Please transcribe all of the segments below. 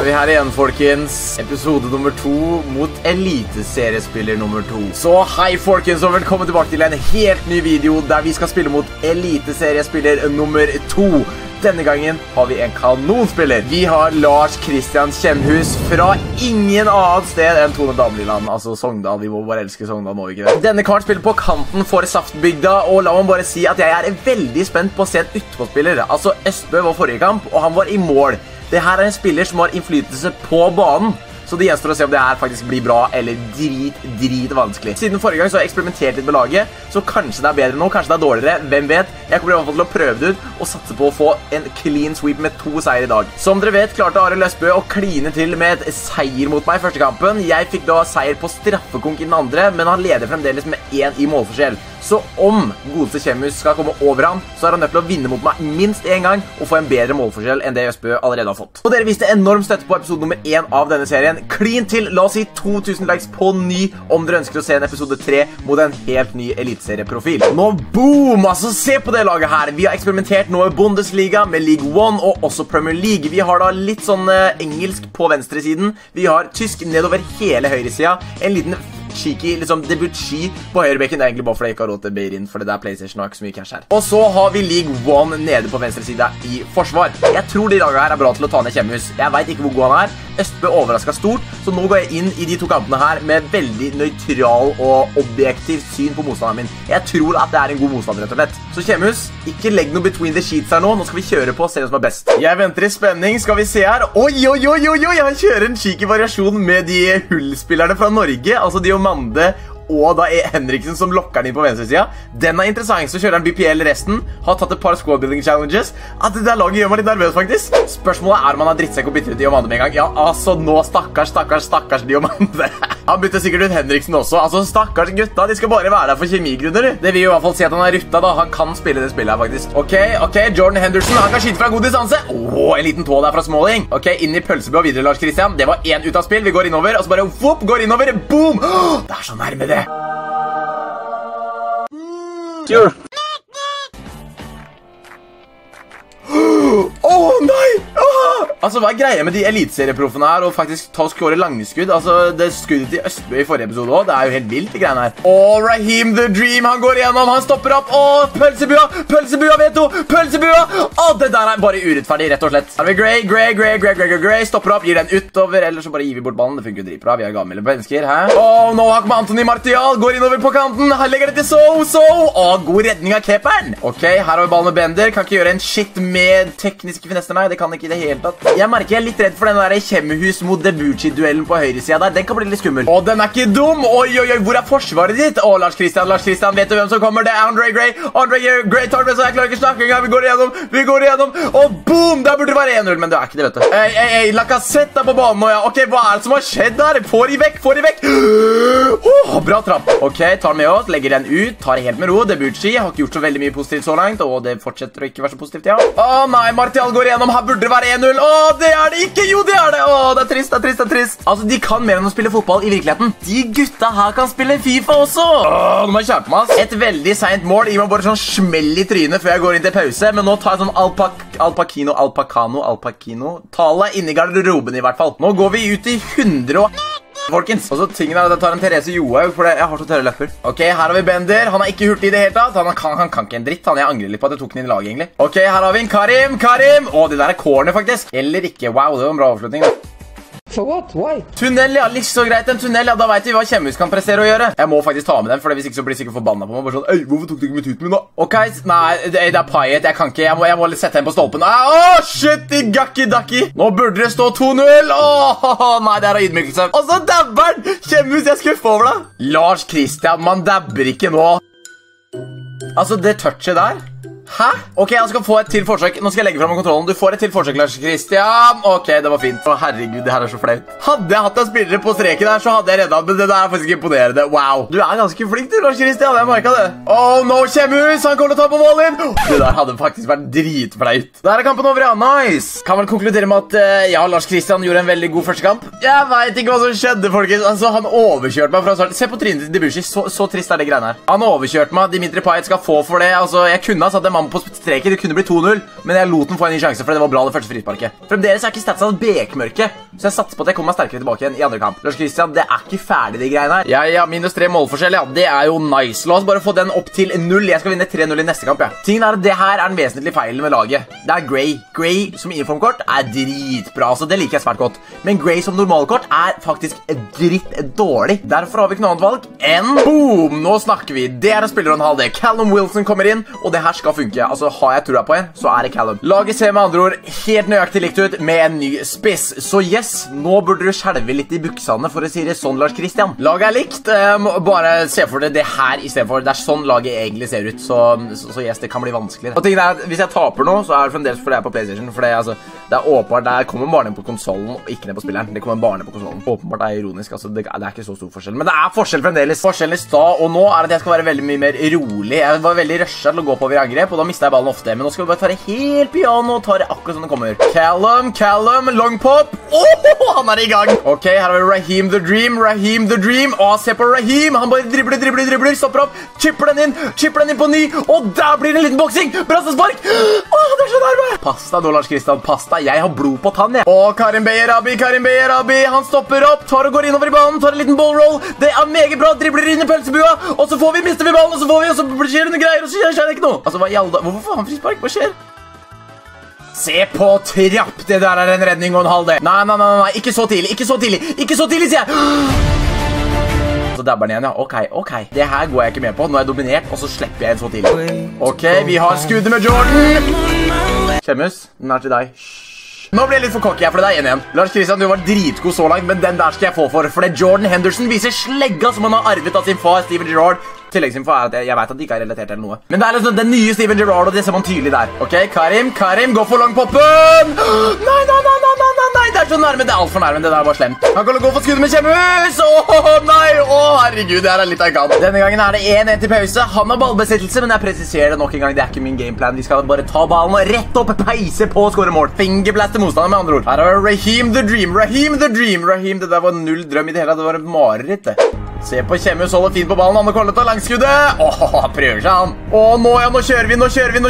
vi her igjen, folkens. Episode nummer 2 mot eliteseriespiller nummer 2. Så hei, folkens, og velkommen tilbake til en helt ny video der vi skal spille mot eliteseriespiller nummer 2. Denne gangen har vi en kanonspiller. Vi har Lars Christian Kjemhus fra ingen annet sted enn Tone Damliland, altså Sogndal. Vi må bare elske Sogndal, må vi ikke det? Denne karen spiller på kanten for Saftbygda, og la meg bare si at jeg er veldig spent på å se en utpåspiller. Altså, Østbø var forrige kamp, og han var i mål. Det her er en spiller som har innflytelse på banen. Så det gjenstår å se om det her faktisk blir bra eller drit vanskelig. Siden forrige gang så har jeg eksperimentert litt med laget, så kanskje det er bedre nå, kanskje det er dårligere, hvem vet? Jeg kommer i hvert fall til å prøve det ut og satse på å få en clean sweep med 2 seier i dag. Som dere vet, klarte Arild Østbø å kline til med et seier mot meg i første kampen. Jeg fikk da seier på straffekonk i den andre, men han leder fremdeles med 1 i målforskjell. Så om godeste Kjemhus skal komme over han, så er han nødt til å vinne mot meg minst 1 gang og få en bedre målforskjell enn det Østbø allerede har fått. Og dere viste enorm støtte på episode nummer 1 av denne serien. Clean til, la oss si 2000 likes på ny om dere ønsker å se en episode 3 mot en helt ny elitserieprofil. Nå boom, altså se på det laget her. Vi har eksperimentert nå med Bundesliga, med League 1 og også Premier League. Vi har da litt sånn engelsk på venstre siden. Vi har tysk nedover hele høyre siden. En liten cheeky, liksom debut-ski på høyrebekken. Det er egentlig bare fordi jeg ikke har råd til Beirin, for det der PlayStation har ikke så mye cash her. Og så har vi League 1 nede på venstre side i forsvar. Jeg tror de lagene her er bra til å ta ned Kjemhus. Jeg vet ikke hvor god han er. Østbø overrasket stort, så nå går jeg inn i de 2 kampene her med veldig nøytral og objektivt syn på motstanderen min. Jeg tror at det er en god motstander, rett og slett. Så Kjemhus, ikke legg noe between the sheets her nå. Nå skal vi kjøre på og se hvem som er best. Jeg venter i spenning, skal vi se her. Oi, jeg kjører en cheeky variasjon med de hullspillerne fra Norge, altså de Mande og da er Henriksen som lokker den inn på venstre siden. Den er interessant, så kjører han BPL resten. Har tatt et par squad building challenges. At det der laget gjør meg litt nervøs faktisk. Spørsmålet er om han har drittsekk og bytter ut Diomande med en gang. Ja, altså nå stakkars Diomande. Han bytter sikkert ut Henriksen også. Altså stakkars gutta, de skal bare være der for kjemigrunner. Det vil jo i hvert fall si at han er rutta da. Han kan spille det spillet her faktisk. Ok, Jordan Henderson, han kan skyte fra god distanse. Åh, en liten tå der fra Smalling. Ok, inn i pølsebø og videre, Lars Christian. Det var 1 ut av spill. Vi går innover, og så bare whoop, går innover. Boom! Det er så nærme det. Sure. Åh, nei! Altså, hva er greia med de elitserieproffene her og faktisk ta og skåre langeskudd? Altså, det skuddet til Østbø i forrige episode også, det er jo helt vilt, de greiene her. Åh, Raheem the Dream, han går igjennom, han stopper opp. Åh, pølsebua, vet du, pølsebua! Åh, det der er bare urettferdig, rett og slett. Her har vi Gray, stopper opp, gir den utover, eller så bare gir vi bort ballen, det funker jo dritbra, vi har gamle mennesker, hæ? Åh, nå har med Anthony Martial, går innover på kanten, her legger det til so. Åh, god redning av keeperen. Ok, her har vi ballen med Bender, kan ikke gjøre en shit med tekniske finesser, nei, det kan ikke i det hele tatt. Jeg merker jeg er litt redd for den der Kjemhus mot Debucci-duellen på høyre siden der. Den kan bli litt skummel. Åh, den er ikke dum! Oi, hvor er forsvaret ditt? Åh, Lars Christian, vet du hvem som kommer? Det er Andre Gray tar med, så jeg klarer ikke snakke engang. Vi går igjennom. Og boom! Der burde det være 1-0, men det er ikke det, vet du. Ei, Lacazette er på banen nå, ja. Ok, hva er det som har skjedd der? Får de vekk. Bra trapp. Ok, tar den med oss, legger den ut, tar det helt med ro. Debucci har ikke gjort så veldig mye positivt så langt, og det fortsetter å ikke være så positivt, ja. Åh, nei, Martial går igjennom. Her burde det være 1-0. Åh, det er det ikke! Jo, det er det! Åh, det er trist. Altså, de kan mer enn å spille fotball i virkeligheten. De gutta her kan spille FIFA også! Åh, nå må jeg kjøpe meg, ass. Et veldig sent mål. Gi meg bare sånn smell i trynet før jeg går inn til pause. Men nå tar jeg sånn Alpakino. Tallet inni garderoben i hvert fall. Nå går vi ut i 100 folkens. Og så tingen er at jeg tar en Therese Johaug, for jeg har så tørre lepper. Ok, her har vi Bender. Han er ikke hurtig i det hele tatt. Han kan ikke en dritt. Jeg angrer litt på at jeg tok den inn i laget, egentlig. Ok, her har vi en Karim. Åh, det der er corner, faktisk. Eller ikke. Wow, det var en bra avslutning, da. For what? Why? Tunnel, ja, litt så greit. En tunnel, ja, da vet vi hva Kjemhus kan prestere å gjøre. Jeg må faktisk ta med den, for hvis ikke så blir jeg sikkert forbannet på meg. Bare sånn, «Øy, hvorfor tok du ikke med tuten min da?» Ok, nei, det er Payet, jeg kan ikke. Jeg må sette den på stolpen. Åh, shit, i gakki-dakki. Nå burde det stå 2-0. Åh, nei, det er ydmykelse. Og så dabber den! Kjemhus, jeg skuffer over deg. Lars Christian, man dabber ikke nå. Altså, det touchet der. Hæ? Ok, jeg skal få et til forsøk. Nå skal jeg legge frem kontrollen. Du får et til forsøk, Lars Christian. Ok, det var fint. Å, herregud, det her er så flaut. Hadde jeg hatt en spillere på streken der, så hadde jeg reddet, men det der er faktisk imponerende. Wow. Du er ganske flink, du, Lars Christian. Jeg merket det. Oh, no, Kjemhus. Han kommer til å ta på målen. Det der hadde faktisk vært dritflaut. Der er kampen over, ja. Nice. Kan vel konkludere med at, ja, Lars Christian gjorde en veldig god første kamp. Jeg vet ikke hva som skjedde, folkens. Altså, han overkjørte meg fra start. Se på trynet til Debucci. Så trist er det greiene her. Han overkjørte meg. Dimitri Payet skal få for det. Altså, jeg kunne ha satt en mann han på streken. Det kunne bli 2-0, men jeg lot den få en ny sjanse, for det var bra det første frisparket. Fremdeles ikke statsa bekmørke, så jeg satser på at jeg kommer meg sterkere tilbake igjen i andre kamp. Lars Christian, det ikke ferdig de greiene her. Ja, -3 målforskjell, ja. Det jo nice. La oss bare få den opp til 0. Jeg skal vinne 3-0 i neste kamp, ja. Tingen at det her den vesentlige feilen med laget. Det Gray. Gray som uniformkort dritbra, så det liker jeg svært godt. Men Gray som normalkort faktisk dritt dårlig. Derfor har vi ikke noe annet valg enn boom! Nå snakker vi. Det en spiller og en halv det. Callum Wilson kommer inn, og det her skal funke. Altså, har jeg trua på en, så det Callum. Laget ser med andre ord helt nøyaktig likt ut med en ny spiss. Så yes, nå burde du skjelve litt i buksene for å si det sånn, Lars Christian. Laget likt. Bare se for deg det her i stedet for. Det sånn laget egentlig ser ut. Så yes, det kan bli vanskelig. Og tingen hvis jeg taper nå, så det fremdeles fordi jeg på PlayStation. For det åpenbart, det kommer bare ned på konsolen og ikke ned på spilleren. Det kommer bare ned på konsolen. Åpenbart ironisk, altså. Det ikke så stor forskjell. Men det forskjell fremdeles. Forskjellen i stad, og nå at jeg skal være veldig mye mer rolig. Jeg var veldig rushet til å gå på over i angrep, og da mistet jeg ballen ofte. Men nå skal vi bare ta det helt piano og ta det akkurat som det kommer. Callum, long pop. Han i gang. Ok, her har vi Raheem the Dream. Se på Raheem. Han bare dribler, stopper opp, chipper den inn på ny, og der blir det en liten boksing. Brassespark. Det så nærme. Pass deg nå, Lars Christian, pass deg. Jeg har blod på tann, jeg. Karim Beyerabi. Han stopper opp, tar og går innover i banen, tar en liten ballroll. Det meget bra, dribler inn i pølsebua, og så mister vi ballen, og så skjer det noen greier, og så skjer det ikke noe. Altså, hvorfor får han frispark? Hva skjer? Se på trapp, det der en redning og en halv det. Nei, ikke så tidlig, sier jeg. Så dabber den igjen, ja. Ok. Det her går jeg ikke med på. Nå jeg dominert, og så slipper jeg en så tidlig. Ok, vi har skuddet med Jordan. Kjemmus, den til deg. Nå blir jeg litt for cocky her, for det igjen. Lars Christian, du var dritgod så langt, men den der skal jeg få for det Jordan Henderson viser slegga som han har arvet av sin far, Steven Gerrard. Tilleggsinfo at jeg vet at de ikke relatert til noe. Men det liksom den nye Steven Gerrard, og det ser man tydelig der. Ok, Karim, gå for langpoppen! Nei, det så nærme, det alt for nærme, det der var slemt. Han kan gå for skuddet med Kjemmus! Herregud, det her litt av en kant. Denne gangen det 1-1 til pause. Han har ballbesittelse, men jeg presiserer det nok en gang, det ikke min gameplan. Vi skal bare ta ballen og rett opp, peise på og skåre mål. Fingerblast til motstander med andre ord. Her har Raheem the Dream. Det der var null drøm i det hele, det var en mareritt det. Se på Kjemmus, holder fint på ballen, han har kollet av langskuddet. Han prøver seg han. Nå kjører vi.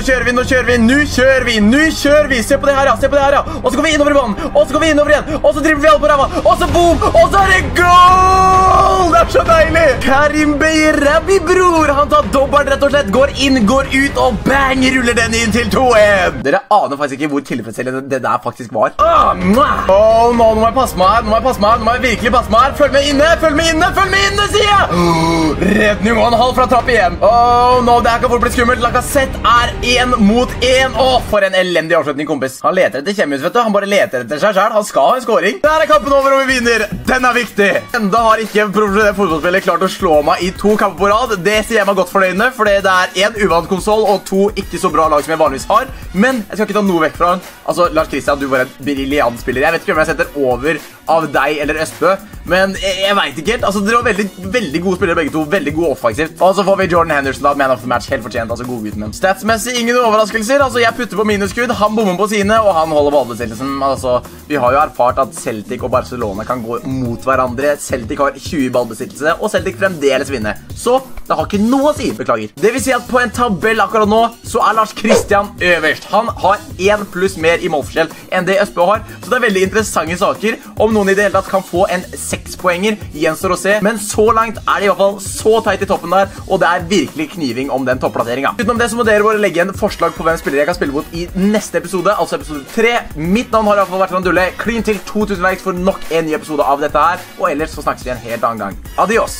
Nå kjører vi. Se på det her, ja. Og så går vi innover i banen, og så går vi innover igjen, og så dribler vi alle på ræva, og så boom, og så det goal! Det så deilig. Karim Beyerabi, bror. Han tar dobbelt rett og slett, går inn, går ut, og bang, ruller den inn til 2-1. Dere aner faktisk ikke hvor tilfredsstillende det der faktisk var. Nå må jeg passe meg her. Nå må jeg virkelig passe meg her. Følg med inne, sier jeg. Redning og en halv fra trapp igjen. Det her kan fort bli skummelt. Lacazette 1 mot 1. For en elendig avslutning, kompis. Han leter etter Kjemmus, vet du. Han bare leter etter seg selv. Han skal ha en scoring. Der kampen over, og vi vinner. Den viktig. Enda har ikke profesjonelle fotballspillere klart å slå meg i 2 kamper på rad. Det sier jeg meg godt fornøyende, for det 1 uvant konsol og 2 ikke så bra lag som jeg vanligvis har. Men jeg skal ikke ta noe vekk fra han. Altså, Lars Christian, du var en briljant spiller. Jeg vet ikke om jeg setter over av deg eller Østbø, men jeg vet ikke helt. Altså, dere var veldig gode spillere begge to, veldig gode offensivt. Og så får vi Jordan Henderson da, man of the match, helt fortjent, altså godgutten min. Statsmessig ingen overraskelser, altså jeg putter på minusskudd, han bommer på sine, og han holder ballbesittelsen. Altså, vi har jo erfart at Celtic og Barcelona kan gå mot hverandre. Celtic har 20 ballbesittelse, og Celtic fremdeles vinner. Så, det har ikke noe å si, beklager. Det vil si at på en tabell akkurat nå, så Lars Christian øverst. Han har 1 pluss mer i målforskjell enn det Østbø har, så det veldig interessante saker. Om noen i det hele tatt kan få en 6-poenger, gjenstår å se, men så langt det i hvert fall så teit i toppen der, og det virkelig kniving om den topplasseringen. Utenom det så må dere bare legge en forslag på hvem spillere jeg kan spille mot i neste episode, altså episode 3. Mitt navn har i hvert fall vært Randulle. Klin til 2000 likes for nok en ny episode av dette her, og ellers så snakkes vi en helt annen gang. Adios!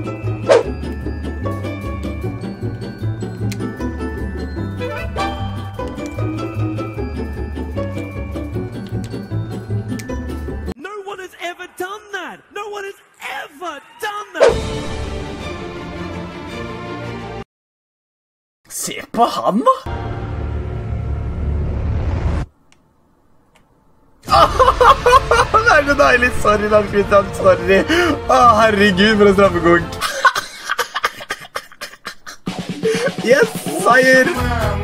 Se på han da! Det så deilig, sorry Lars Christian, sorry. Herregud, for en straffegång. Yes, seier!